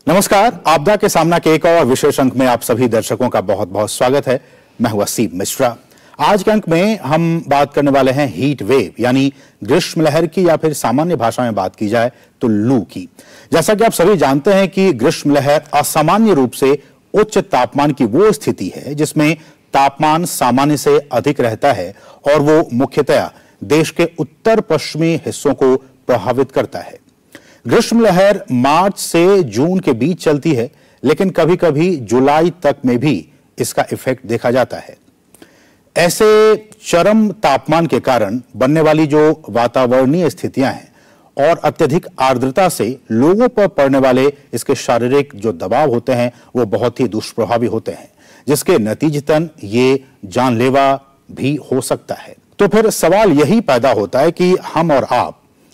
नमस्कार, आपदा के सामना के एक और विशेष अंक में आप सभी दर्शकों का बहुत बहुत स्वागत है। मैं हूं वसीम मिश्रा। आज के अंक में हम बात करने वाले हैं हीट वेव यानी ग्रीष्म लहर की, या फिर सामान्य भाषा में बात की जाए तो लू की। जैसा कि आप सभी जानते हैं कि ग्रीष्म लहर असामान्य रूप से उच्च तापमान की वो स्थिति है जिसमें तापमान सामान्य से अधिक रहता है और वो मुख्यतया देश के उत्तर पश्चिमी हिस्सों को प्रभावित करता है। ग्रीष्म लहर मार्च से जून के बीच चलती है, लेकिन कभी कभी जुलाई तक में भी इसका इफेक्ट देखा जाता है। ऐसे चरम तापमान के कारण बनने वाली जो वातावरणीय स्थितियां हैं और अत्यधिक आर्द्रता से लोगों पर पड़ने वाले इसके शारीरिक जो दबाव होते हैं वो बहुत ही दुष्प्रभावी होते हैं, जिसके नतीजतन ये जानलेवा भी हो सकता है। तो फिर सवाल यही पैदा होता है कि हम और आप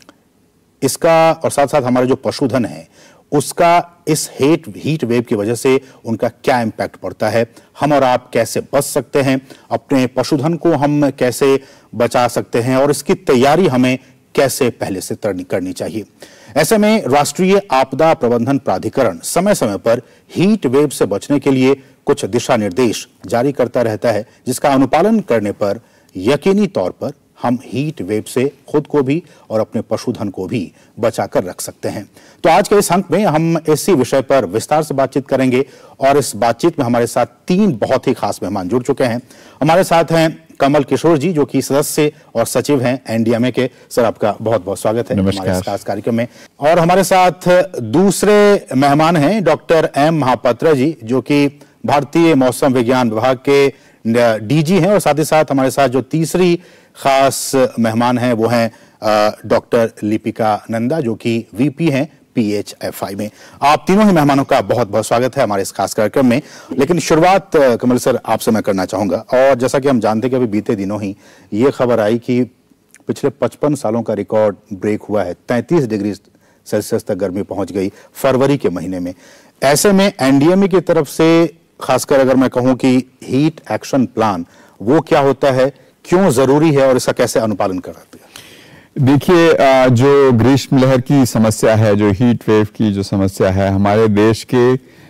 इसका और साथ साथ हमारे जो पशुधन है उसका इस हीट वेव की वजह से उनका क्या इंपैक्ट पड़ता है, हम और आप कैसे बच सकते हैं, अपने पशुधन को हम कैसे बचा सकते हैं और इसकी तैयारी हमें कैसे पहले से करनी चाहिए। ऐसे में राष्ट्रीय आपदा प्रबंधन प्राधिकरण समय समय पर हीट वेव से बचने के लिए कुछ दिशा निर्देश जारी करता रहता है, जिसका अनुपालन करने पर यकीनी तौर पर हम हीट वेव से खुद को भी और अपने पशुधन को भी बचाकर रख सकते हैं। तो आज के इस अंक में हम इसी विषय पर विस्तार से बातचीत करेंगे और इस बातचीत में हमारे साथ तीन बहुत ही खास मेहमान जुड़ चुके हैं। हमारे साथ हैं कमल किशोर जी, जो कि सदस्य और सचिव हैं एनडीएमए के। सर, आपका बहुत बहुत स्वागत है हमारे इस खास कार्यक्रम में। और हमारे साथ दूसरे मेहमान हैं डॉक्टर एम महापात्रा जी, जो कि भारतीय मौसम विज्ञान विभाग के डीजी हैं, और साथ ही साथ हमारे साथ जो तीसरी खास मेहमान हैं वो हैं डॉक्टर लिपिका नंदा, जो कि वीपी हैं PHFI में। आप तीनों ही मेहमानों का बहुत बहुत स्वागत है हमारे इस खास कार्यक्रम में। लेकिन शुरुआत कमल सर आपसे मैं करना चाहूंगा। और जैसा कि हम जानते हैं कि अभी बीते दिनों ही ये खबर आई कि पिछले 55 सालों का रिकॉर्ड ब्रेक हुआ है, 33 डिग्री सेल्सियस तक गर्मी पहुंच गई फरवरी के महीने में। ऐसे में एनडीएमए की तरफ से खासकर अगर मैं कहूं कि हीट एक्शन प्लान वो क्या होता है, क्यों जरूरी है और इसका कैसे अनुपालन कराते हैं? देखिए, जो ग्रीष्म लहर की समस्या है, जो हीट वेव की जो समस्या है, हमारे देश के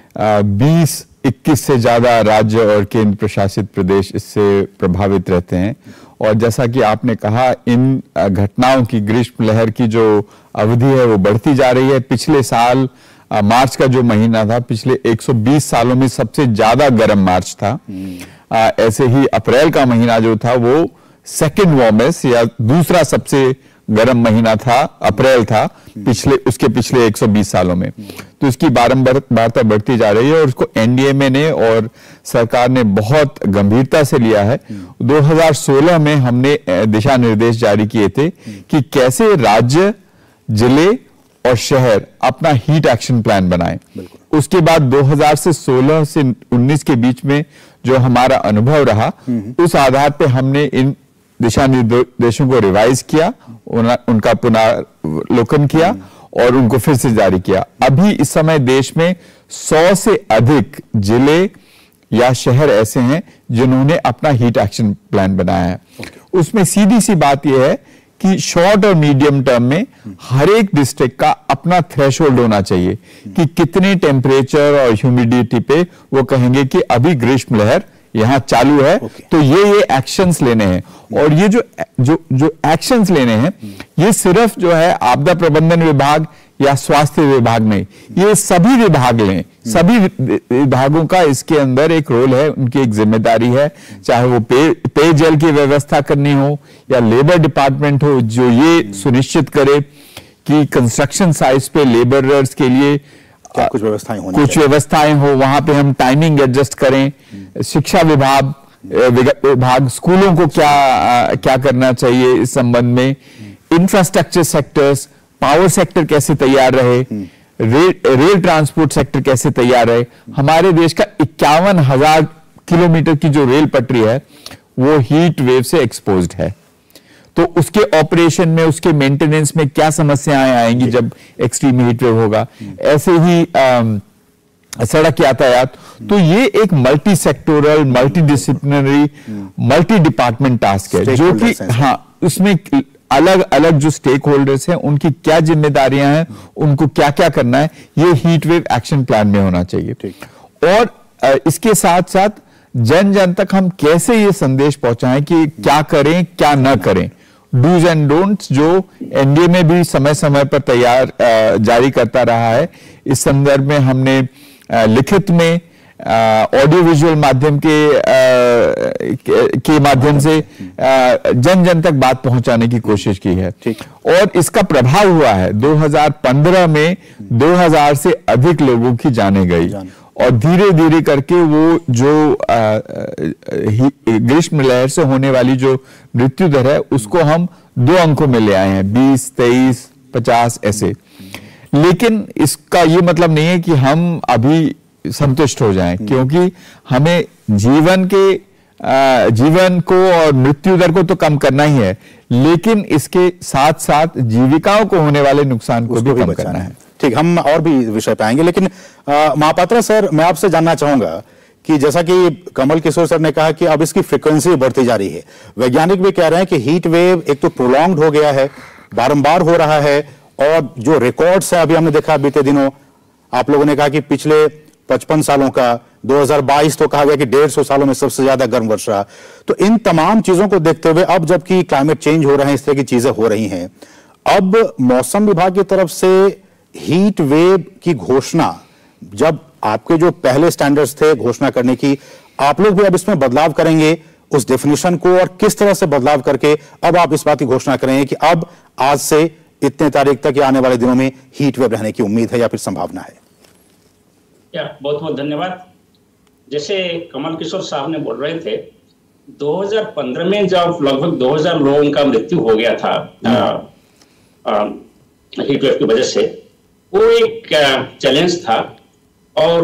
20-21 से ज्यादा राज्य और केंद्र प्रशासित प्रदेश इससे प्रभावित रहते हैं। और जैसा कि आपने कहा, इन घटनाओं की, ग्रीष्म लहर की जो अवधि है वो बढ़ती जा रही है। पिछले साल मार्च का जो महीना था, पिछले 120 सालों में सबसे ज्यादा गर्म मार्च था। ऐसे ही अप्रैल का महीना जो था वो सेकंड वार्मेस्ट या दूसरा सबसे गर्म महीना था, अप्रैल था उसके पिछले 120 सालों में। तो इसकी बारंबारता बढ़ती जा रही है और उसको एनडीएमए ने और सरकार ने बहुत गंभीरता से लिया है। 2016 में हमने दिशा निर्देश जारी किए थे कि कैसे राज्य, जिले और शहर अपना हीट एक्शन प्लान बनाएं। उसके बाद 2016 से 19 के बीच में जो हमारा अनुभव रहा, उस आधार पे हमने इन दिशा निर्देशों को रिवाइज किया, उनका पुनर्लोकन किया और उनको फिर से जारी किया। अभी इस समय देश में 100 से अधिक जिले या शहर ऐसे हैं जिन्होंने अपना हीट एक्शन प्लान बनाया है। उसमें सीधी सी बात यह है कि शॉर्ट और मीडियम टर्म में हर एक डिस्ट्रिक्ट का अपना थ्रेशोल्ड होना चाहिए कि कितने टेम्परेचर और ह्यूमिडिटी पे वो कहेंगे कि अभी ग्रीष्म लहर यहां चालू है। तो ये एक्शंस लेने हैं। और ये जो एक्शंस लेने हैं, ये सिर्फ जो है आपदा प्रबंधन विभाग या स्वास्थ्य विभाग नहीं, ये सभी विभाग लें। सभी विभागों का इसके अंदर एक रोल है, उनकी एक जिम्मेदारी है, चाहे वो पेयजल की व्यवस्था करनी हो या लेबर डिपार्टमेंट हो, जो ये सुनिश्चित करे कि कंस्ट्रक्शन साइट्स पे लेबरर्स के लिए कुछ व्यवस्थाएं हो, वहां पे हम टाइमिंग एडजस्ट करें। शिक्षा विभाग स्कूलों को क्या करना चाहिए इस संबंध में, इंफ्रास्ट्रक्चर सेक्टर्स, पावर सेक्टर कैसे तैयार रहे, रेल ट्रांसपोर्ट सेक्टर कैसे तैयार रहे। हमारे देश का 51,000 किलोमीटर की जो रेल पटरी है वो हीट वेव से एक्सपोज्ड है। तो उसके ऑपरेशन में, उसके मेंटेनेंस में क्या समस्याएं आएंगी जब एक्सट्रीम हीट वेव होगा। ऐसे ही सड़क यातायात। तो ये एक multi sectoral, multi disciplinary, multi department task है, जो कि उसमें अलग अलग जो स्टेक होल्डर्स हैं उनकी क्या जिम्मेदारियां हैं, उनको क्या क्या करना है, ये हीट वेव एक्शन प्लान में होना चाहिए। और इसके साथ साथ जन जन तक हम कैसे ये संदेश पहुंचाएं कि क्या करें क्या ना करें, डूज एंड डोंट्स जो एनडीए में भी समय समय पर जारी करता रहा है। इस संदर्भ में हमने लिखित में ऑडियो विजुअल माध्यम के माध्यम से जन जन तक बात पहुंचाने की कोशिश की है और इसका प्रभाव हुआ है। 2015 में 2000 से अधिक लोगों की जाने गई और धीरे धीरे करके वो जो ग्रीष्म लहर से होने वाली जो मृत्यु दर है उसको हम 2 अंकों में ले आए हैं, 20, 23, 50 ऐसे। लेकिन इसका ये मतलब नहीं है कि हम अभी संतुष्ट हो जाएं, क्योंकि हमें जीवन को और मृत्यु दर को तो कम करना ही है, लेकिन इसके साथ साथ जीविकाओं को होने वाले नुकसान को भी कम करना है। ठीक, हम और भी विषय पे आएंगे, लेकिन महापात्रा सर, मैं आपसे जानना चाहूंगा कि जैसा कि कमल किशोर सर ने कहा कि अब इसकी फ्रीक्वेंसी बढ़ती जा रही है, वैज्ञानिक भी कह रहे हैं कि हीट वेव एक तो प्रोलॉन्ग्ड हो गया है, बारंबार हो रहा है, और जो रिकॉर्ड्स है अभी हमने देखा बीते दिनों, आप लोगों ने कहा कि पिछले 55 सालों का 2022 तो कहा गया कि 150 सालों में सबसे ज्यादा गर्म वर्षा। तो इन तमाम चीजों को देखते हुए अब जबकि क्लाइमेट चेंज हो रहे हैं, इस तरह की चीजें हो रही हैं, अब मौसम विभाग की तरफ से हीट वेव की घोषणा, जब आपके जो पहले स्टैंडर्ड्स थे घोषणा करने की, आप लोग भी अब इसमें बदलाव करेंगे उस डेफिनेशन को, और किस तरह से बदलाव करके अब आप इस बात की घोषणा करेंगे कि अब आज से इतने तारीख तक या आने वाले दिनों में हीट वेव रहने की उम्मीद है या फिर संभावना है? बहुत बहुत धन्यवाद। जैसे कमल किशोर साहब ने बोल रहे थे, 2015 में जब लगभग 2000 लोगों का मृत्यु हो गया था हीट वेव की वजह से, वो एक चैलेंज था और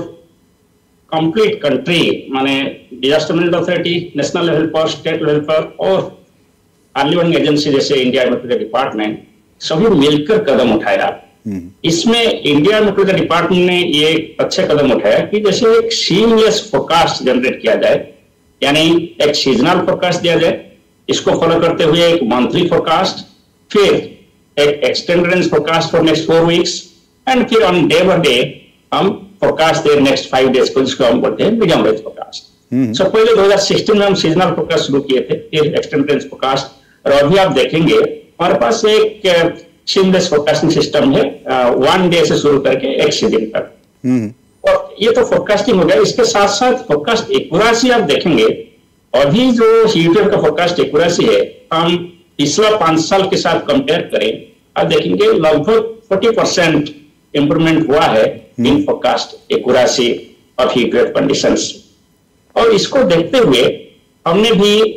कंप्लीट कंट्री, माने disaster management authority national level पर, स्टेट लेवल पर और अर्ली वार्निंग एजेंसी जैसे इंडिया मेट्रोलॉजी डिपार्टमेंट सभी मिलकर कदम उठाया। इसमें इंडिया मेट्रोलॉजी डिपार्टमेंट ने ये अच्छे कदम उठाया कि जैसे एक सीमलेस फोरकास्ट जनरेट किया जाए, यानी एक सीजनल फोरकास्ट दिया जाए, इसको फॉलो करते हुए एक मंथली फोरकास्ट, फिर एक extended range forecast for next 4 weeks, and फिर ऑन डे बाय डे हम फोरकास्ट दे नेक्स्ट 5 डेज को, जिसको हम बोलते हैं मीडियम रेंज फोरकास्ट। सो पहले 2016 में हम सीजनल फोरकास्ट शुरू किए थे, फिर एक्सटेंडेड रेंज फोरकास्ट, और अभी आप देखेंगे हमारे पास एक सीमलेस फोरकास्टिंग सिस्टम है, 1 डे से शुरू करके एक सीजन तक। और ये तो फोरकास्टिंग हो गया। इसके साथ साथ फोरकास्ट एक्यूरेसी आप देखेंगे, अभी जो हीट वेव का फोरकास्ट एक्यूरेसी है, हम पिछला 5 साल के साथ कंपेयर करें, आप देखेंगे लगभग 40% इंप्रूवमेंट हुआ है in forecast accuracy of heat wave conditions. और इसको देखते हुए हमने भी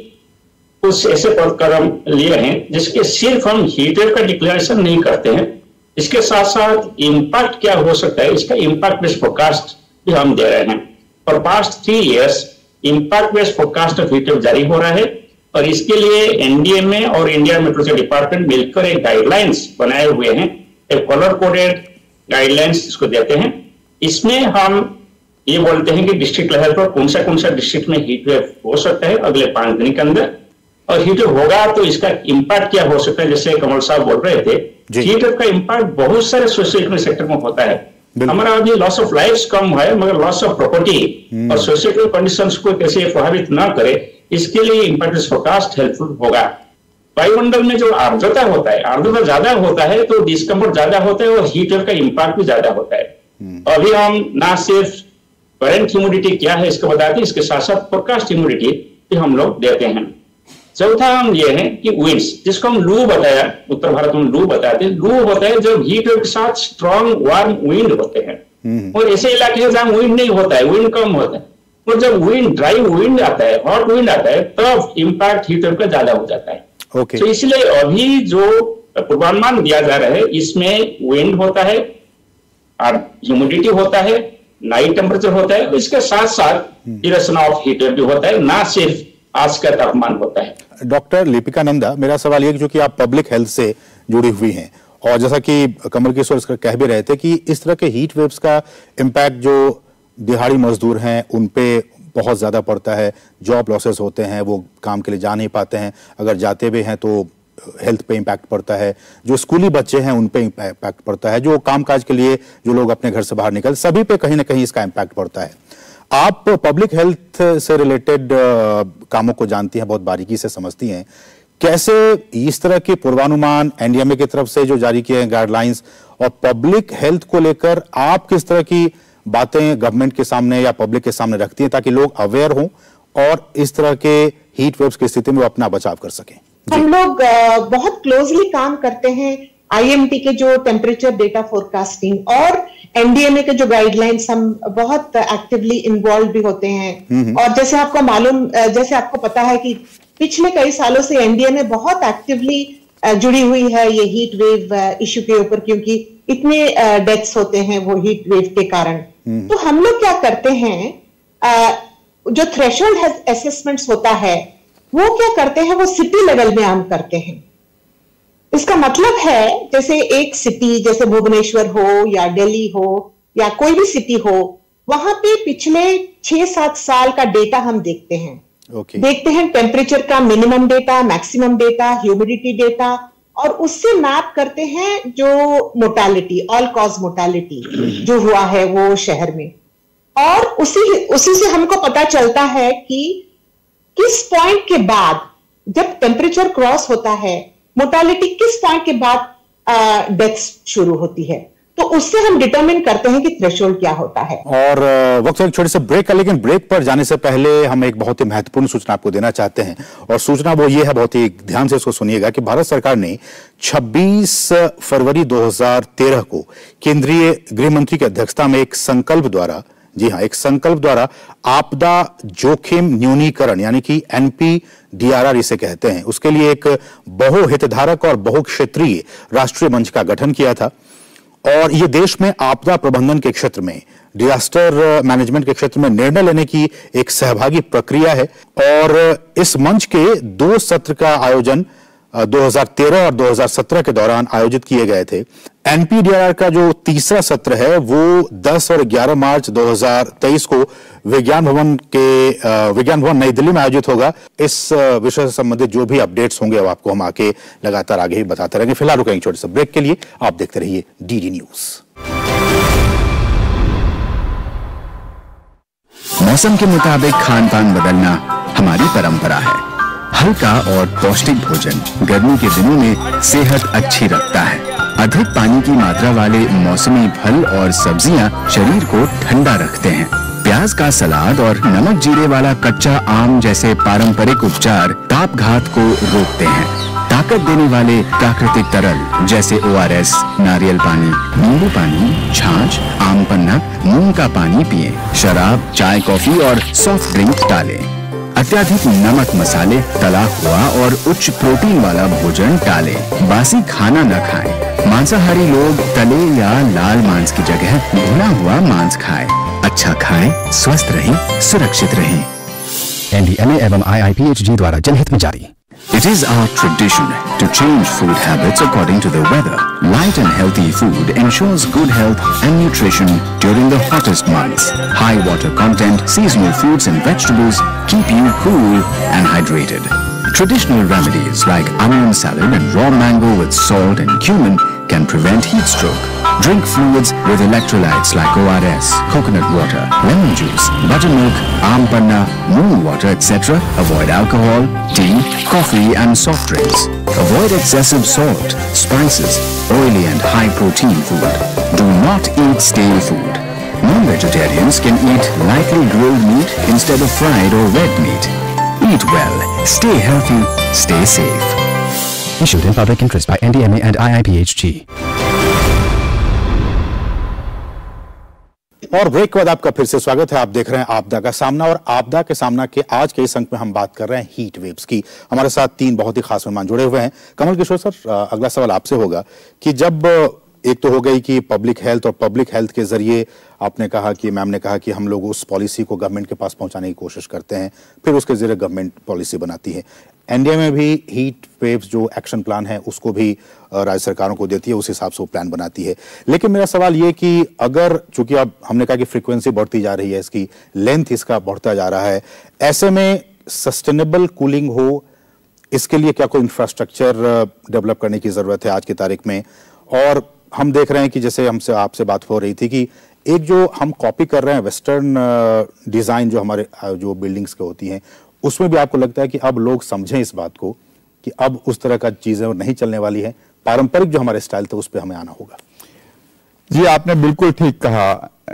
कुछ ऐसे कदम लिए हैं जिसके सिर्फ हम हीट वेव का डिक्लेरेशन नहीं करते हैं, इसके साथ साथ इम्पैक्ट क्या हो सकता है, इसका इम्पैक्ट बेस्ड फोरकास्ट भी हम दे रहे हैं। For past 3 years impact based forecast of heat wave जारी हो रहा है, और इसके लिए एनडीए में और इंडिया मेट्रोलॉजी डिपार्टमेंट मिलकर एक गाइडलाइंस बनाए हुए हैं, एक कलर कोडेड गाइडलाइंस इसको देते हैं। इसमें हम ये बोलते हैं कि डिस्ट्रिक्ट लेवल पर कौन सा डिस्ट्रिक्ट में हीट वेव हो सकता है अगले 5 दिन के अंदर, और हीट वेव होगा तो इसका इम्पैक्ट क्या हो सकता है। जैसे कमल साहब बोल रहे थे, हीट वेव का इम्पैक्ट बहुत सारे सोशल इकोनॉमिक सेक्टर में होता है। हमारा अभी लॉस ऑफ लाइफ कम है, मगर लॉस ऑफ प्रॉपर्टी और सोशल इकोनॉमिक कंडीशंस को कैसे प्रभावित ना करे, इसके लिए इम्पैक्ट फोरकास्ट हेल्पफुल होगा। वायुमंडल में जो आर्द्रता होता है, आर्द्रता ज्यादा होता है तो डिस्कम्फर्ट ज्यादा होता है और हीट वेव का इम्पैक्ट भी ज्यादा होता है। अभी हम ना सिर्फ करंट ह्यूमिडिटी क्या है इसको बताते हैं, इसके साथ साथ फोरकास्ट ह्यूमिडिटी भी हम लोग देते हैं। चौथा हम ये है कि विंड्स, जिसको हम लू बताया, उत्तर भारत में लू बताते हैं। लू होता है जब हीट वेव के साथ स्ट्रॉन्ग वार्म विंड होते हैं, और ऐसे इलाके हैं जहां विंड नहीं होता है, विंड कम होता है, और जब विंड ड्राई विंड आता है, हॉट विंड आता है, तब इम्पैक्ट हीट वेव का ज्यादा हो जाता है। तो इसलिए अभी जो पूर्वानुमान दिया जा रहा है, इसमें विंड होता है, ह्यूमिडिटी होता है, नाइट टेम्परेचर होता है, इसके साथ साथ ड्यूरेशन ऑफ हीट वेव भी होता है, ना सिर्फ आज का तापमान होता है। डॉक्टर लिपिका नंदा, मेरा सवाल ये जो कि आप पब्लिक हेल्थ से जुड़ी हुई हैं, और जैसा कि कमल किशोर कह भी रहे थे कि इस तरह के हीट वेव्स का इम्पैक्ट जो दिहाड़ी मजदूर हैं उन पे बहुत ज्यादा पड़ता है, जॉब लॉसेस होते हैं, वो काम के लिए जा नहीं पाते हैं, अगर जाते भी हैं तो हेल्थ पे इम्पैक्ट पड़ता है, जो स्कूली बच्चे हैं उन पे इम्पैक्ट पड़ता है, जो कामकाज के लिए जो लोग अपने घर से बाहर निकल, सभी पे कहीं ना कहीं इसका इम्पैक्ट पड़ता है। आप पब्लिक हेल्थ से रिलेटेड कामों को जानती हैं, बहुत बारीकी से समझती हैं। कैसे इस तरह के पूर्वानुमान एनडीएमए की तरफ से जो जारी किए हैं गाइडलाइंस, और पब्लिक हेल्थ को लेकर आप किस तरह की बातें गवर्नमेंट के सामने या पब्लिक के सामने रखती हैं ताकि लोग अवेयर हों और इस तरह के हीट वेव्स की स्थिति में वो अपना बचाव कर सकें? हम लोग बहुत क्लोजली काम करते हैं आईएमटी के जो टेम्परेचर डेटा फोरकास्टिंग और एनडीएमए के जो गाइडलाइंस, हम बहुत एक्टिवली इन्वॉल्व भी होते हैं। और जैसे आपको मालूम, जैसे आपको पता है कि पिछले कई सालों से एनडीएमए बहुत एक्टिवली जुड़ी हुई है ये हीट वेव इश्यू के ऊपर, क्योंकि इतने डेथ्स होते हैं वो हीट वेव के कारण। तो हम लोग क्या करते हैं, जो थ्रेशोल्ड असेसमेंट्स होता है वो क्या करते हैं, वो सिटी लेवल में हम करते हैं। इसका मतलब है जैसे एक सिटी जैसे भुवनेश्वर हो या दिल्ली हो या कोई भी सिटी हो, वहां पे पिछले 6-7 साल का डेटा हम देखते हैं। देखते हैं टेम्परेचर का minimum data, maximum data, humidity data, और उससे मैप करते हैं जो मोर्टालिटी, ऑल कॉज मोर्टालिटी जो हुआ है वो शहर में। और उसी से हमको पता चलता है कि किस पॉइंट के बाद, जब टेम्परेचर क्रॉस होता है, मोर्टालिटी किस पॉइंट के बाद डेथ शुरू होती है, तो उससे हम डिटरमिन करते हैं कि थ्रेशोल्ड क्या होता है। और वक्त एक छोटे से ब्रेक का, लेकिन ब्रेक पर जाने से पहले हम एक बहुत ही महत्वपूर्ण सूचना आपको देना चाहते हैं, और सूचना वो ये है, बहुत ही ध्यान से इसको सुनिएगा, कि भारत सरकार ने 26 फरवरी 2013 को केंद्रीय गृह मंत्री की अध्यक्षता में एक संकल्प द्वारा, जी हां, एक संकल्प द्वारा आपदा जोखिम न्यूनीकरण यानी कि NPDRR इसे कहते हैं, उसके लिए एक बहुहितधारक और बहुक्षेत्रीय राष्ट्रीय मंच का गठन किया था। और ये देश में आपदा प्रबंधन के क्षेत्र में, डिजास्टर मैनेजमेंट के क्षेत्र में निर्णय लेने की एक सहभागी प्रक्रिया है। और इस मंच के 2 सत्र का आयोजन 2013 और 2017 के दौरान आयोजित किए गए थे। NPDRR का जो तीसरा सत्र है वो 10 और 11 मार्च 2023 को विज्ञान भवन नई दिल्ली में आयोजित होगा। इस विषय से संबंधित जो भी अपडेट्स होंगे वो आपको हम आके लगातार आगे ही बताते रहेंगे। फिलहाल रुकेंगे छोटे से ब्रेक के लिए, आप देखते रहिए DD न्यूज। मौसम के मुताबिक खान पान बदलना हमारी परंपरा है। हल्का और पौष्टिक भोजन गर्मी के दिनों में सेहत अच्छी रखता है। अधिक पानी की मात्रा वाले मौसमी फल और सब्जियां शरीर को ठंडा रखते हैं। प्याज का सलाद और नमक जीरे वाला कच्चा आम जैसे पारंपरिक उपचार तापघात को रोकते हैं। ताकत देने वाले प्राकृतिक तरल जैसे ORS, नारियल पानी, नींबू पानी, छाछ, आम पन्ना, मूंग का पानी पिएं। शराब, चाय, कॉफी और सॉफ्ट ड्रिंक टालें। अत्यधिक नमक, मसाले, तला हुआ और उच्च प्रोटीन वाला भोजन टालें। बासी खाना न खाएं। मांसाहारी लोग तले या लाल मांस की जगह भुना हुआ मांस खाएं। अच्छा खाएं, स्वस्थ रहें, सुरक्षित रहें। NDMA एवं IIPHG द्वारा जनहित में जारी। It is our tradition to change food habits according to the weather. Light and healthy food ensures good health and nutrition during the hottest months. High water content, seasonal fruits and vegetables keep you cool and hydrated. Traditional remedies like onion salad and raw mango with salt and cumin can prevent heat stroke. Drink fluids with electrolytes like ORS, coconut water, lemon juice, buttermilk, aam panna, moon water, etc. Avoid alcohol, tea, coffee and soft drinks. Avoid excessive salt, spices, oily and high protein food. Do not eat stale food. Non-vegetarians can eat lightly grilled meat instead of fried or red meat. Eat well, stay healthy, stay safe. Issued in public interest by NDMA and IIPHG. और break के बाद आपका फिर से स्वागत है। आप देख रहे हैं आपदा का सामना, और आपदा के सामना के आज के इस अंक में हम बात कर रहे हैं हीट वेव्स की। हमारे साथ 3 बहुत ही खास मेहमान जुड़े हुए हैं। कमल किशोर सर, अगला सवाल आपसे होगा कि जब एक तो हो गई कि पब्लिक हेल्थ, और पब्लिक हेल्थ के जरिए आपने कहा कि मैम ने कहा कि हम लोग उस पॉलिसी को गवर्नमेंट के पास पहुंचाने की कोशिश करते हैं, फिर उसके जरिए गवर्नमेंट पॉलिसी बनाती है। एनडीए में भी हीट वेव्स जो एक्शन प्लान है उसको भी राज्य सरकारों को देती है, उस हिसाब से वो प्लान बनाती है। लेकिन मेरा सवाल ये कि अगर, चूंकि अब हमने कहा कि फ्रीक्वेंसी बढ़ती जा रही है, इसकी लेंथ इसका बढ़ता जा रहा है, ऐसे में सस्टेनेबल कूलिंग हो, इसके लिए क्या कोई इंफ्रास्ट्रक्चर डेवलप करने की जरूरत है आज की तारीख में? और हम देख रहे हैं कि जैसे हमसे आपसे बात हो रही थी कि एक जो हम कॉपी कर रहे हैं वेस्टर्न डिजाइन जो हमारे जो बिल्डिंग्स के होती हैं, उसमें भी आपको लगता है कि अब लोग समझें इस बात को कि अब उस तरह का चीजें नहीं चलने वाली है, पारंपरिक जो हमारे स्टाइल थे उस पर हमें आना होगा? जी, आपने बिल्कुल ठीक कहा।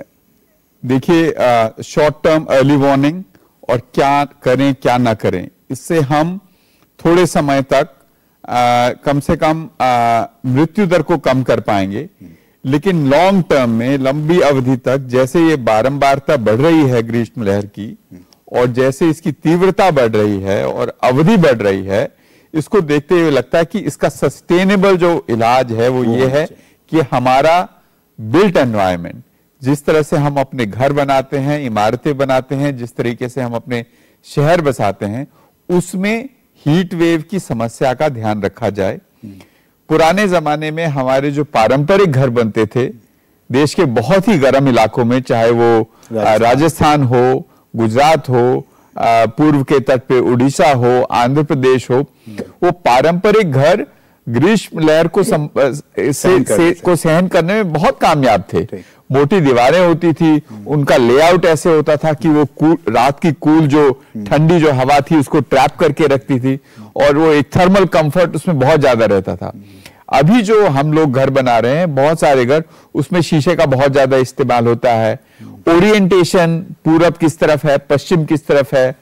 देखिए, शॉर्ट टर्म अर्ली वार्निंग और क्या करें क्या ना करें, इससे हम थोड़े समय तक कम से कम मृत्यु दर को कम कर पाएंगे, लेकिन लॉन्ग टर्म में, लंबी अवधि तक, जैसे ये बारंबारता बढ़ रही है ग्रीष्म लहर की और जैसे इसकी तीव्रता बढ़ रही है और अवधि बढ़ रही है, इसको देखते हुए लगता है कि इसका सस्टेनेबल जो इलाज है वो ये है कि हमारा बिल्ट एनवायरनमेंट, जिस तरह से हम अपने घर बनाते हैं, इमारतें बनाते हैं, जिस तरीके से हम अपने शहर बसाते हैं, उसमें हीट वेव की समस्या का ध्यान रखा जाए। पुराने जमाने में हमारे जो पारंपरिक घर बनते थे देश के बहुत ही गर्म इलाकों में, चाहे वो राजस्थान हो, गुजरात हो, पूर्व के तट पे उड़ीसा हो, आंध्र प्रदेश हो, वो पारंपरिक घर ग्रीष्म लहर को सहन करने में बहुत कामयाब थे। मोटी दीवारें होती थी, उनका लेआउट ऐसे होता था कि वो रात की कूल जो ठंडी जो हवा थी उसको ट्रैप करके रखती थी और वो एक थर्मल कंफर्ट उसमें बहुत ज्यादा रहता था। अभी जो हम लोग घर बना रहे हैं, बहुत सारे घर, उसमें शीशे का बहुत ज्यादा इस्तेमाल होता है। ओरिएंटेशन पूरब किस तरफ है, पश्चिम किस तरफ है,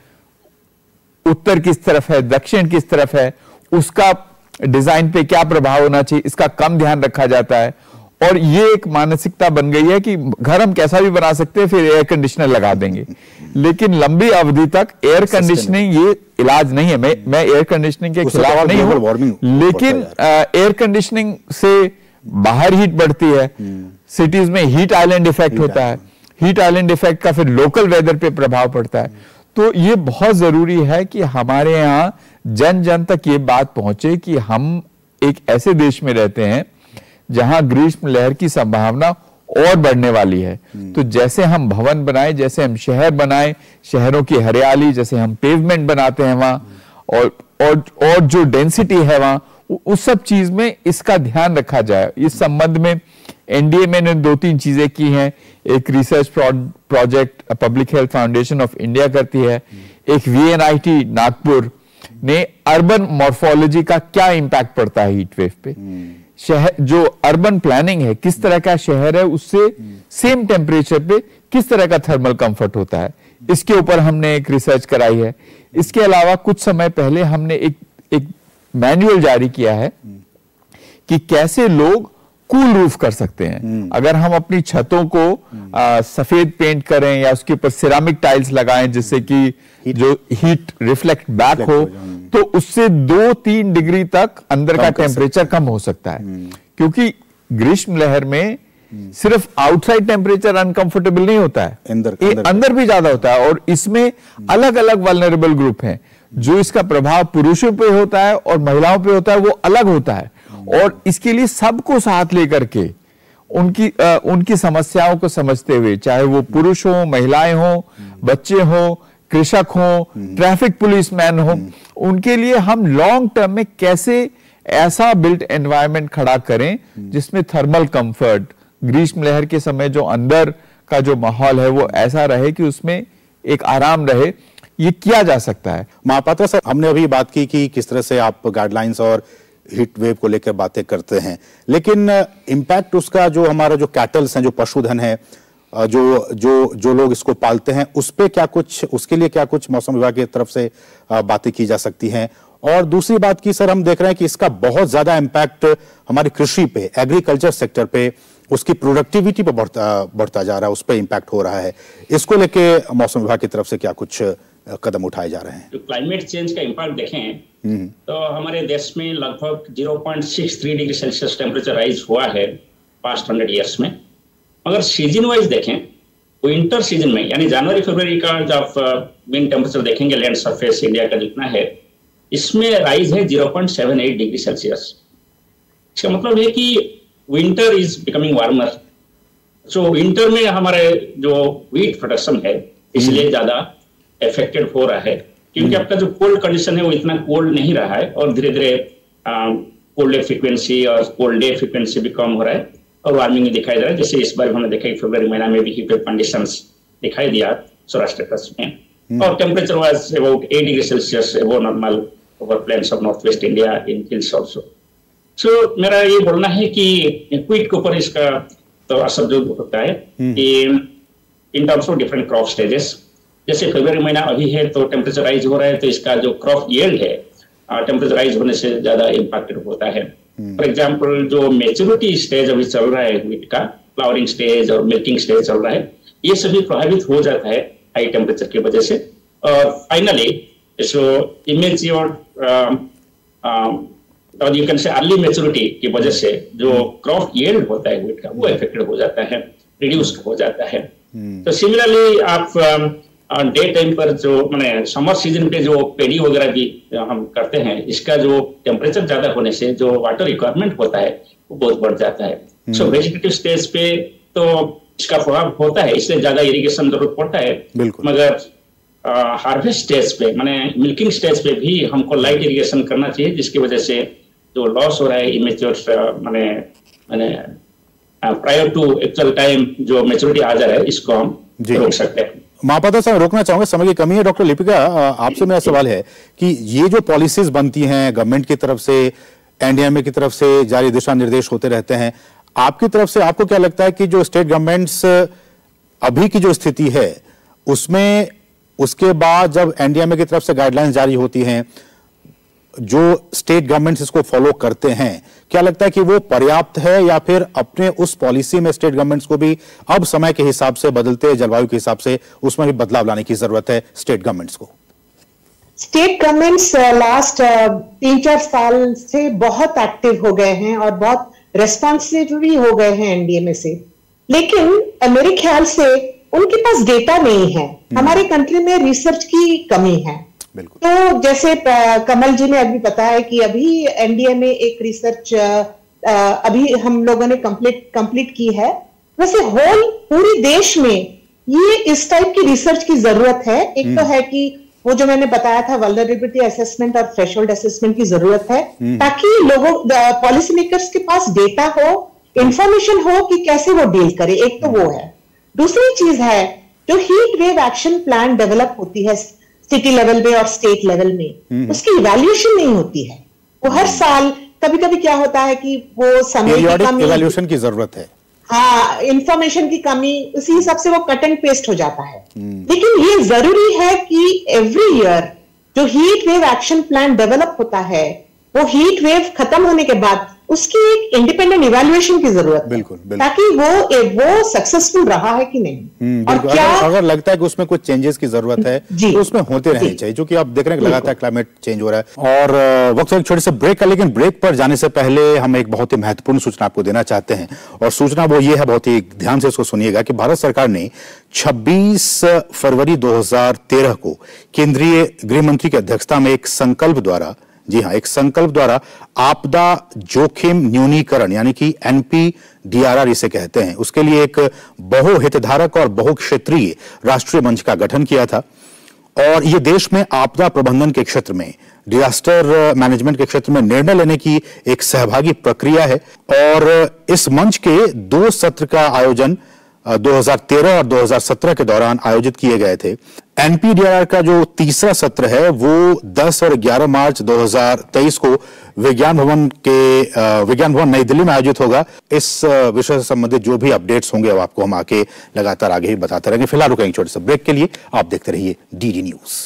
उत्तर किस तरफ है, दक्षिण किस तरफ है, उसका डिजाइन पे क्या प्रभाव होना चाहिए, इसका कम ध्यान रखा जाता है। और ये एक मानसिकता बन गई है कि घर हम कैसा भी बना सकते हैं, फिर एयर कंडीशनर लगा देंगे, लेकिन लंबी अवधि तक एयर कंडीशनिंग ये इलाज नहीं है। मैं एयर कंडीशनिंग के खिलाफ नहीं हूं, लेकिन एयर कंडीशनिंग से बाहर हीट बढ़ती है, सिटीज में हीट आइलैंड इफेक्ट होता है, हीट आइलैंड इफेक्ट का फिर लोकल वेदर पे प्रभाव पड़ता है। तो ये बहुत जरूरी है कि हमारे यहाँ जन जन तक ये बात पहुंचे कि हम एक ऐसे देश में रहते हैं जहां ग्रीष्म लहर की संभावना और बढ़ने वाली है। तो जैसे हम भवन बनाए, जैसे हम शहर बनाए, शहरों की हरियाली, जैसे हम पेवमेंट बनाते हैं वहां, और जो डेंसिटी है वहां, उस सब चीज में इसका ध्यान रखा जाए। इस संबंध में एनडीएमए ने 2-3 चीजें की हैं। एक research project public health foundation of India करती है, एक वीएनआईटी नागपुर ने अर्बन मॉर्फोलॉजी का क्या इंपैक्ट पड़ता है हीट वेव पे, शहर जो अर्बन प्लानिंग है, किस तरह का शहर है, उससे सेम टेम्परेचर पे किस तरह का थर्मल कंफर्ट होता है, इसके ऊपर हमने एक रिसर्च कराई है। इसके अलावा कुछ समय पहले हमने एक मैनुअल जारी किया है कि कैसे लोग कूल रूफ कर सकते हैं। अगर हम अपनी छतों को सफेद पेंट करें या उसके ऊपर सिरामिक टाइल्स लगाएं जिससे कि जो हीट रिफ्लेक्ट बैक हो, तो उससे 2-3 डिग्री तक अंदर का टेम्परेचर कम हो सकता है। क्योंकि ग्रीष्म लहर में सिर्फ आउटसाइड टेम्परेचर अनकंफर्टेबल नहीं होता है, अंदर भी ज्यादा होता है। और इसमें अलग अलग वल्नरेबल ग्रुप हैं, जो इसका प्रभाव पुरुषों पे होता है और महिलाओं पे होता है, वो अलग होता है। और इसके लिए सबको साथ लेकर के उनकी समस्याओं को समझते हुए, चाहे वो पुरुष हो, महिलाएं हो, बच्चे हो, कृषक हो, ट्रैफिक पुलिसमैन हो, उनके लिए हम लॉन्ग टर्म में कैसे ऐसा बिल्ट एनवायरनमेंट खड़ा करें जिसमें थर्मल कंफर्ट, ग्रीष्म लहर के समय जो अंदर का जो माहौल है वो ऐसा रहे कि उसमें एक आराम रहे, ये किया जा सकता है। महापात्रा सर, हमने अभी बात की कि किस तरह से आप गाइडलाइंस और हीट वेव को लेकर बातें करते हैं, लेकिन इंपैक्ट उसका जो हमारा जो कैटल्स हैं, जो पशुधन है, जो लोग इसको पालते हैं, उस पे क्या कुछ, उसके लिए क्या कुछ मौसम विभाग की तरफ से बातें की जा सकती हैं? और दूसरी बात की सर, हम देख रहे हैं कि इसका बहुत ज्यादा इंपैक्ट हमारी कृषि पे, एग्रीकल्चर सेक्टर पे, उसकी प्रोडक्टिविटी पे बढ़ता जा रहा है, उस पर इंपैक्ट हो रहा है। इसको लेके मौसम विभाग की तरफ से क्या कुछ कदम उठाए जा रहे हैं? जो क्लाइमेट चेंज का इंपैक्ट देखें तो हमारे देश में लगभग 0.63 डिग्री सेल्सियस टेम्परेचर राइज हुआ है पास्ट 100 ईयर्स में। मगर सीजन वाइज देखें, विंटर सीजन में यानी जनवरी फरवरी का जब मीन टेम्परेचर देखेंगे लैंड सरफेस इंडिया का जितना है, इसमें राइज है 0.78 डिग्री सेल्सियस। इसका मतलब है कि winter is becoming warmer. So winter में हमारे जो व्हीट प्रोडक्शन है इसलिए ज्यादा इफेक्टेड हो रहा है। क्योंकि आपका जो कोल्ड कंडीशन है वो इतना कोल्ड नहीं रहा है और धीरे धीरे कोल्ड फ्रीक्वेंसी और कोल्ड डे फ्रीक्वेंसी भी कम हो रहा है और वार्मिंग भी दिखाई दे रहा है। जैसे इस बार हमने देखा कि फरवरी महीना में भी हीट वेव कंडीशंस दिखाई दिया सौराष्ट्र कच्छ में और temperature was about 8 degree Celsius above normal over plains of north west India in hills also. So मेरा ये बोलना है कि व्हीट के ऊपर इसका तो असर जो होता है कि in terms of different crop stages, जैसे फरवरी महीना अभी है तो टेम्परेचर राइज हो रहा है तो इसका जो क्रॉप यील्ड है टेम्परेचर राइज होने से ज्यादा इम्पैक्टेड होता है। फॉर एग्जाम्पल जो मेच्योरिटी स्टेज अभी चल रहा है व्हीट का, फ्लावरिंग स्टेज और मिल्किंग स्टेज चल रहा है, ये सभी प्रभावित हो जाता है हाई टेम्परेचर की वजह से। और फाइनली सो इमेच्योर और you can say early maturity की वजह से जो क्रॉप यील्ड होता है व्हीट का वो इफेक्टेड हो जाता है, रिड्यूस्ड हो जाता है। तो सिमिलरली आप डे टाइम पर जो मैंने समर सीजन पे जो पेडी वगैरह भी हम करते हैं, इसका जो टेम्परेचर ज्यादा होने से जो वाटर रिक्वायरमेंट होता है वो बहुत बढ़ जाता है। सो वेजिटेटिव स्टेज पे तो इसका प्रभाव होता है, इसलिए ज्यादा इरिगेशन जरूरत पड़ता है, मगर हार्वेस्ट स्टेज पे माने मिल्किंग स्टेज पे भी हमको लाइट इरिगेशन करना चाहिए, जिसकी वजह से जो लॉस हो रहा है इमेच्योर माने प्रायर टू एक्चुअल टाइम जो मेच्योरिटी आ जा रहा है इसको हम रोक सकते हैं। महापात्रा साहब रोकना चाहूंगा, समय की कमी है। डॉक्टर लिपिका आपसे मेरा सवाल है कि ये जो पॉलिसीज बनती हैं गवर्नमेंट की तरफ से, एनडीएमए की तरफ से जारी दिशा निर्देश होते रहते हैं, आपकी तरफ से आपको क्या लगता है कि जो स्टेट गवर्नमेंट्स अभी की जो स्थिति है उसमें, उसके बाद जब एनडीएमए की तरफ से गाइडलाइंस जारी होती हैं, जो स्टेट गवर्नमेंट्स इसको फॉलो करते हैं, क्या लगता है कि वो पर्याप्त है या फिर अपने उस पॉलिसी में स्टेट गवर्नमेंट्स को भी अब समय के हिसाब से, बदलते जलवायु के हिसाब से उसमें भी बदलाव लाने की जरूरत है स्टेट गवर्नमेंट्स को? स्टेट गवर्नमेंट्स लास्ट 3-4 साल से बहुत एक्टिव हो गए हैं और बहुत रेस्पॉन्सिव भी हो गए हैं एनडीएमए से, लेकिन मेरे ख्याल से उनके पास डेटा नहीं है। हमारे कंट्री में रिसर्च की कमी है। तो जैसे कमल जी ने अभी बताया कि अभी एनडीएमए एक रिसर्च अभी हम लोगों ने कंप्लीट की है, वैसे होल पूरे देश में ये इस टाइप की रिसर्च की जरूरत है। एक तो है कि वो जो मैंने बताया था वल्नरेबिलिटी असेसमेंट और थ्रेशोल्ड असेसमेंट की जरूरत है, ताकि लोगों पॉलिसी मेकर्स के पास डेटा हो, इंफॉर्मेशन हो कि कैसे वो डील करे। एक तो वो है। दूसरी चीज है जो heat wave action plan develop होती है सिटी लेवल में और स्टेट लेवल में, उसकी इवैल्यूएशन नहीं होती है। वो हर साल कभी कभी क्या होता है कि वो समय की कमी, इवैल्यूएशन की जरूरत है, हाँ, इंफॉर्मेशन की कमी, उसी हिसाब से वो कट एंड पेस्ट हो जाता है। लेकिन ये जरूरी है कि एवरी ईयर जो heat wave action plan develop होता है, वो हीट वेव खत्म होने के बाद उसकी एक इंडिपेंडेंट इवैल्यूएशन की जरूरत है, बिल्कुल। ताकि वो सक्सेसफुल रहा है कि नहीं, और क्या अगर लगता है कि उसमें कुछ चेंजेस की जरूरत है तो उसमें होते रहने चाहिए, जो कि आप देख रहे हैं लगातार क्लाइमेट चेंज हो रहा है। और वक्त एक छोटे से ब्रेक का, लेकिन ब्रेक पर जाने से पहले हम एक बहुत ही महत्वपूर्ण सूचना आपको देना चाहते हैं, और सूचना वो ये है, बहुत ही ध्यान से इसको सुनिएगा, कि भारत सरकार ने 26 फरवरी 2013 को केंद्रीय गृह मंत्री की अध्यक्षता में एक संकल्प द्वारा, जी हां, एक संकल्प द्वारा आपदा जोखिम न्यूनीकरण यानी कि NPDRR इसे कहते हैं, उसके लिए एक बहुहितधारक और बहुक्षेत्रीय राष्ट्रीय मंच का गठन किया था। और ये देश में आपदा प्रबंधन के क्षेत्र में, डिजास्टर मैनेजमेंट के क्षेत्र में निर्णय लेने की एक सहभागी प्रक्रिया है। और इस मंच के 2 सत्र का आयोजन 2013 और 2017 के दौरान आयोजित किए गए थे। NPDRR का जो तीसरा सत्र है वो 10 और 11 मार्च 2023 को विज्ञान भवन नई दिल्ली में आयोजित होगा। इस विषय से संबंधित जो भी अपडेट्स होंगे वो आपको हम आके लगातार आगे ही बताते रहेंगे। फिलहाल रुकेंगे छोटे से ब्रेक के लिए, आप देखते रहिए DD न्यूज।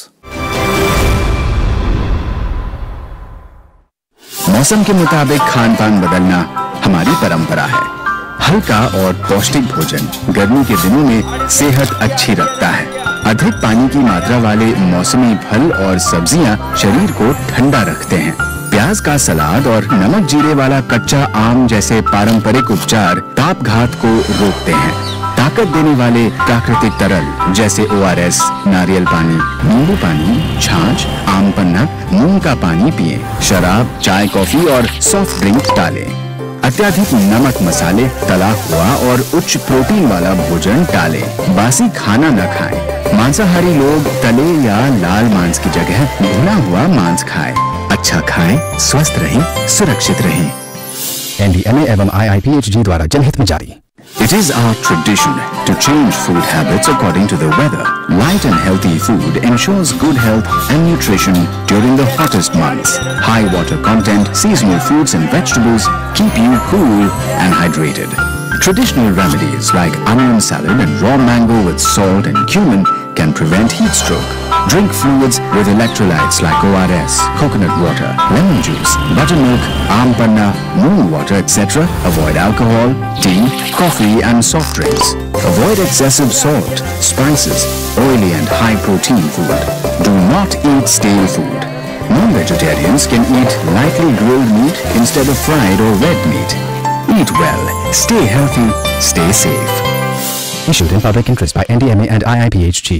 मौसम के मुताबिक खान पान बदलना हमारी परंपरा है। हल्का और पौष्टिक भोजन गर्मी के दिनों में सेहत अच्छी रखता है। अधिक पानी की मात्रा वाले मौसमी फल और सब्जियां शरीर को ठंडा रखते हैं। प्याज का सलाद और नमक जीरे वाला कच्चा आम जैसे पारंपरिक उपचार तापघात को रोकते हैं। ताकत देने वाले प्राकृतिक तरल जैसे ORS, नारियल पानी, नींबू पानी, छाछ, आम पन्ना, मूंग का पानी पिएं। शराब, चाय, कॉफी और सॉफ्ट ड्रिंक टालें। अत्याधिक नमक, मसाले, तला हुआ और उच्च प्रोटीन वाला भोजन टालें। बासी खाना न खाएं। मांसाहारी लोग तले या लाल मांस की जगह भुना हुआ मांस खाएं। अच्छा खाएं, स्वस्थ रहें, सुरक्षित रहें। NDMA एवं IIPHG द्वारा जनहित में जारी। It is our tradition to change food habits according to the weather. Light and healthy food ensures good health and nutrition during the hottest months. High water content, seasonal fruits and vegetables keep you cool and hydrated. Traditional remedies like onion salad and raw mango with salt and cumin can prevent heat stroke. Drink fluids with electrolytes like ORS, coconut water, lemon juice, buttermilk, aam panna, moon water, etc. Avoid alcohol, tea, coffee and soft drinks. Avoid excessive salt, spices, oily and high protein food. Do not eat stale food. Non-vegetarians can eat lightly grilled meat instead of fried or red meat. Eat well, stay healthy, stay safe. Issued in public interest by NDMA and IIPHG.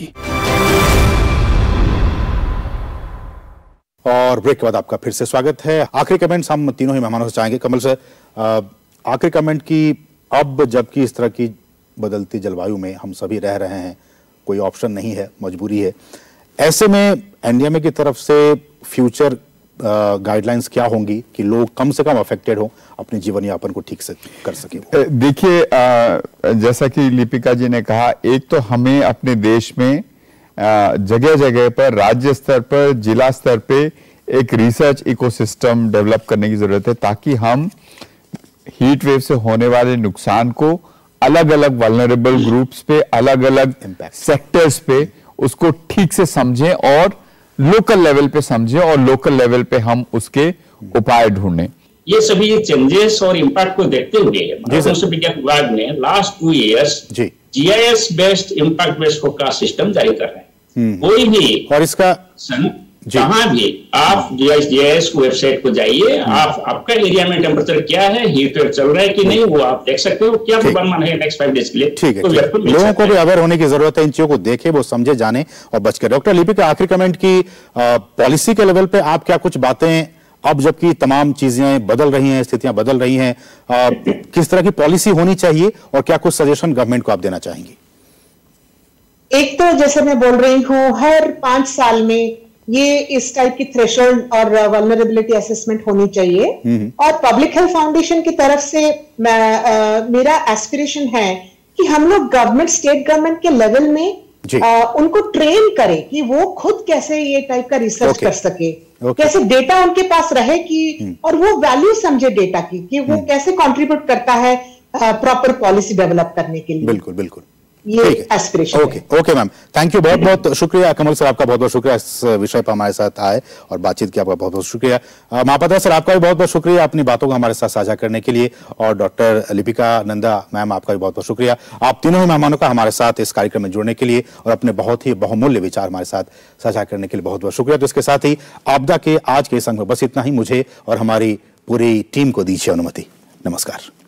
और break के बाद आपका फिर से स्वागत है। आखिरी comments हम तीनों ही मेहमानों से चाहेंगे। कमल से आखिरी कमेंट की, अब जबकि इस तरह की बदलती जलवायु में हम सभी रह रहे हैं, कोई ऑप्शन नहीं है, मजबूरी है, ऐसे में एनडीएमए की तरफ से फ्यूचर गाइडलाइंस क्या होंगी कि लोग कम से कम अफेक्टेड हो, अपने जीवन यापन को ठीक से कर सके? देखिए, जैसा कि लिपिका जी ने कहा, एक तो हमें अपने देश में जगह जगह पर, राज्य स्तर पर, जिला स्तर पे एक रिसर्च इकोसिस्टम डेवलप करने की जरूरत है, ताकि हम हीट वेव से होने वाले नुकसान को अलग अलग वल्नरेबल ग्रुप्स पे, अलग अलग सेक्टर्स पे उसको ठीक से समझें और लोकल लेवल पे समझें और लोकल लेवल पे हम उसके उपाय ढूंढें। ये सभी चेंजेस और इम्पैक्ट को देखते हुए मौसम विज्ञान विभाग ने last 2 years GIS based impact based forecast system जारी कर रहे हैं। कोई भी और इसका जहां भी आप GIS वेबसाइट को जाइए, आप आपका एरिया में टेम्परेचर क्या है, हीट वेव चल रहा है कि नहीं, वो आप देख सकते हो। क्या पूर्वानुमान है नेक्स्ट 5 डेज के लिए? ठीक है, तो लोगों को भी अवेयर होने की जरूरत है, इन चीजों को देखे, वो समझे, जाने और बच के। डॉक्टर लिपिका, आखिरी कमेंट की, पॉलिसी के लेवल पे आप क्या कुछ बातें, अब जबकि तमाम चीजें बदल रही हैं, स्थितियां बदल रही हैं, किस तरह की पॉलिसी होनी चाहिए और क्या कुछ सजेशन गवर्नमेंट को आप देना चाहेंगी? एक तो जैसे मैं बोल रही हूँ, हर 5 साल में ये इस टाइप की थ्रेशोल्ड और वल्नरेबिलिटी असेसमेंट होनी चाहिए। और पब्लिक हेल्थ फाउंडेशन की तरफ से मेरा एस्पिरेशन है कि हम लोग गवर्नमेंट, स्टेट गवर्नमेंट के लेवल में उनको ट्रेन करें कि वो खुद कैसे ये टाइप का रिसर्च कर सके, कैसे डेटा उनके पास रहे कि और वो वैल्यू समझे डेटा की कि वो कैसे कंट्रीब्यूट करता है प्रॉपर पॉलिसी डेवलप करने के लिए। बिल्कुल बिल्कुल, ये aspiration. Okay ma'am, thank you, बहुत बहुत शुक्रिया। कमल सर, आपका बहुत बहुत शुक्रिया इस विषय पर हमारे साथ आए और बातचीत की, आपका बहुत बहुत शुक्रिया। महापात्रा सर, आपका भी बहुत बहुत शुक्रिया अपनी बातों को हमारे साथ साझा करने के लिए। और डॉक्टर लिपिका नंदा मैम, आपका भी बहुत बहुत शुक्रिया, आप तीनों ही मेहमानों का हमारे साथ इस कार्यक्रम में जुड़ने के लिए और अपने बहुत ही बहुमूल्य विचार हमारे साथ साझा करने के लिए बहुत बहुत शुक्रिया। तो इसके साथ ही आपदा के आज के इस अंक में बस इतना ही। मुझे और हमारी पूरी टीम को दीजिए अनुमति। नमस्कार।